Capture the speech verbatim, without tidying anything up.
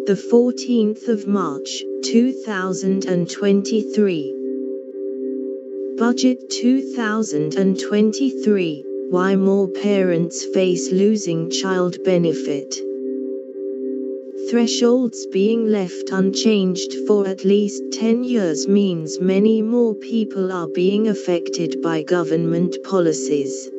the fourteenth of March, two thousand twenty-three. Budget two thousand twenty-three, why more parents face losing child benefit. Thresholds being left unchanged for at least ten years means many more people are being affected by government policies.